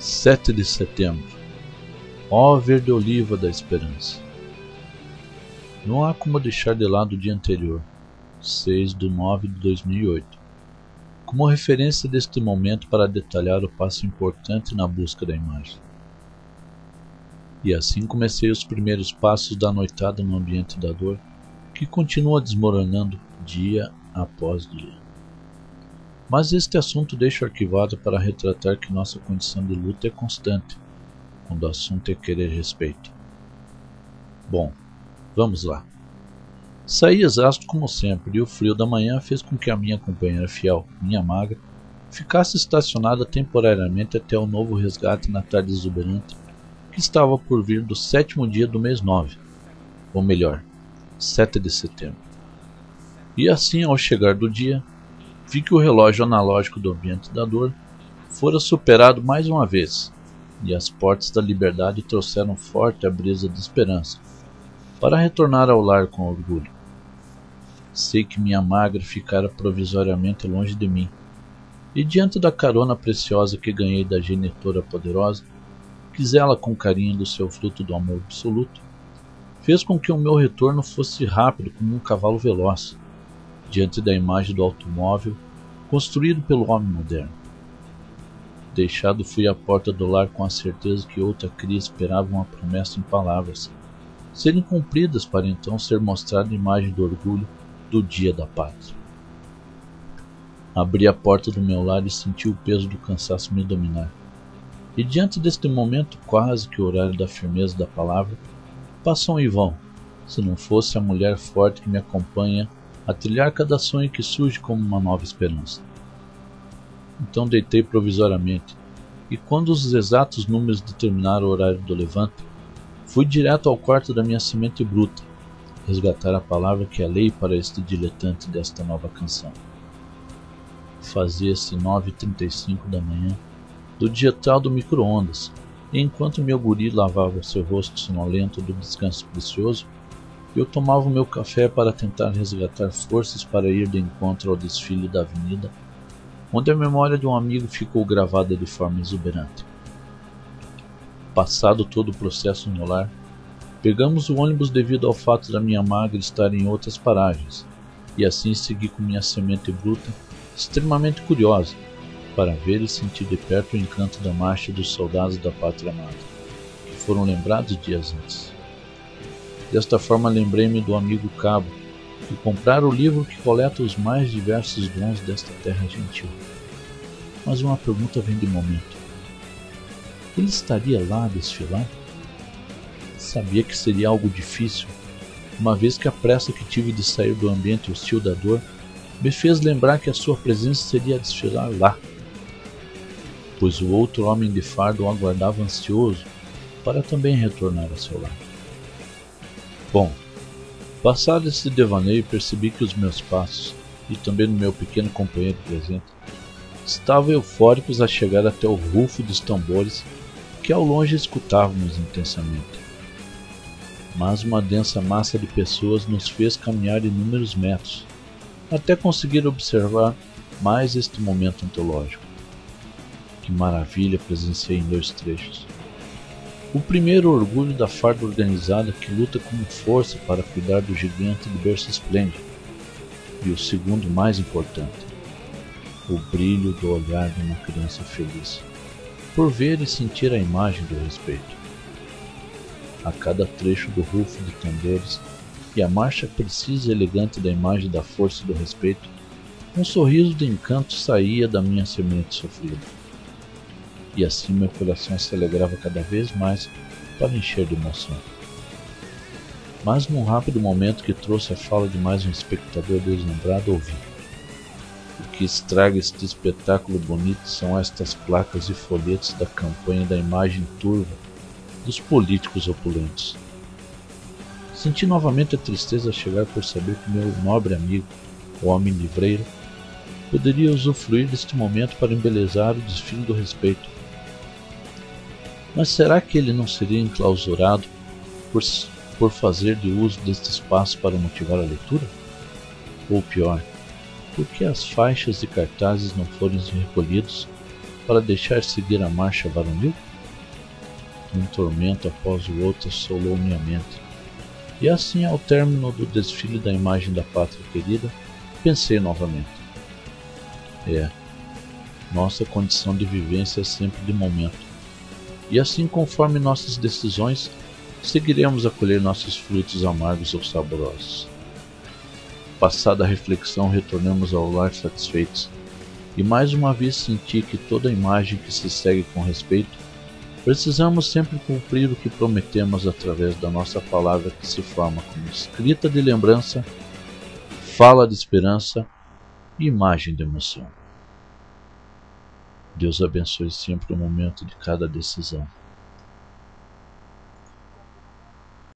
7 de setembro. Ó verde oliva da esperança. Não há como deixar de lado o dia anterior, 6/9/2008, como referência deste momento para detalhar o passo importante na busca da imagem. E assim comecei os primeiros passos da noitada no ambiente da dor, que continua desmoronando dia após dia. Mas este assunto deixo arquivado para retratar que nossa condição de luta é constante, quando o assunto é querer respeito. Bom, vamos lá. Saí exausto como sempre, e o frio da manhã fez com que a minha companheira fiel, minha magra, ficasse estacionada temporariamente até o novo resgate na tarde exuberante, que estava por vir do 7º dia do mês 9, ou melhor, 7 de setembro. E assim, ao chegar do dia, vi que o relógio analógico do ambiente da dor fora superado mais uma vez, e as portas da liberdade trouxeram forte a brisa de esperança, para retornar ao lar com orgulho. Sei que minha magra ficara provisoriamente longe de mim, e diante da carona preciosa que ganhei da genitora poderosa, quis ela com carinho do seu fruto do amor absoluto, fez com que o meu retorno fosse rápido como um cavalo veloz, diante da imagem do automóvel construído pelo homem moderno. Deixado fui à porta do lar com a certeza que outra cria esperava uma promessa em palavras, serem cumpridas para então ser mostrada a imagem do orgulho do dia da pátria. Abri a porta do meu lar e senti o peso do cansaço me dominar. E diante deste momento, quase que o horário da firmeza da palavra, passou em vão, se não fosse a mulher forte que me acompanha a trilhar cada sonho que surge como uma nova esperança. Então deitei provisoriamente, e quando os exatos números determinaram o horário do levante, fui direto ao quarto da minha semente bruta, resgatar a palavra que é lei para este diletante desta nova canção. Fazia-se 9h35 da manhã, do dia tal do micro-ondas, e enquanto meu guri lavava seu rosto sonolento do descanso precioso, eu tomava o meu café para tentar resgatar forças para ir de encontro ao desfile da avenida, onde a memória de um amigo ficou gravada de forma exuberante. Passado todo o processo no lar, pegamos o ônibus devido ao fato da minha magra estar em outras paragens, e assim segui com minha semente bruta, extremamente curiosa, para ver e sentir de perto o encanto da marcha dos soldados da pátria amada, que foram lembrados dias antes. Desta forma lembrei-me do amigo Cabo, e comprar o livro que coleta os mais diversos dons desta terra gentil. Mas uma pergunta vem de momento. Ele estaria lá a desfilar? Sabia que seria algo difícil, uma vez que a pressa que tive de sair do ambiente hostil da dor me fez lembrar que a sua presença seria a desfilar lá, pois o outro homem de fardo o aguardava ansioso para também retornar a seu lar. Bom, passado esse devaneio, percebi que os meus passos, e também do meu pequeno companheiro presente, estavam eufóricos a chegar até o rufo dos tambores que ao longe escutávamos intensamente. Mas uma densa massa de pessoas nos fez caminhar inúmeros metros, até conseguir observar mais este momento antológico. Que maravilha presenciei em 2 trechos. O primeiro, o orgulho da farda organizada que luta com força para cuidar do gigante de berço esplêndido. E o segundo, mais importante, o brilho do olhar de uma criança feliz, por ver e sentir a imagem do respeito. A cada trecho do rufo de tambores e a marcha precisa e elegante da imagem da força e do respeito, um sorriso de encanto saía da minha semente sofrida. E assim meu coração se alegrava cada vez mais para encher de emoção. Mas num rápido momento que trouxe a fala de mais um espectador deslumbrado, ouvi: o que estraga este espetáculo bonito são estas placas e folhetos da campanha da imagem turva dos políticos opulentos. Senti novamente a tristeza chegar por saber que meu nobre amigo, o homem livreiro, poderia usufruir deste momento para embelezar o desfile do respeito. Mas será que ele não seria enclausurado por fazer de uso deste espaço para motivar a leitura? Ou pior, por que as faixas e cartazes não foram recolhidos para deixar seguir a marcha varonil? Um tormento após o outro assolou minha mente, e assim, ao término do desfile da imagem da pátria querida, pensei novamente. Nossa condição de vivência é sempre de momento, e assim, conforme nossas decisões, seguiremos a colher nossos frutos amargos ou saborosos. Passada a reflexão, retornamos ao lar satisfeitos, e mais uma vez senti que toda imagem que se segue com respeito, precisamos sempre cumprir o que prometemos através da nossa palavra, que se forma como escrita de lembrança, fala de esperança e imagem de emoção. Deus abençoe sempre o momento de cada decisão.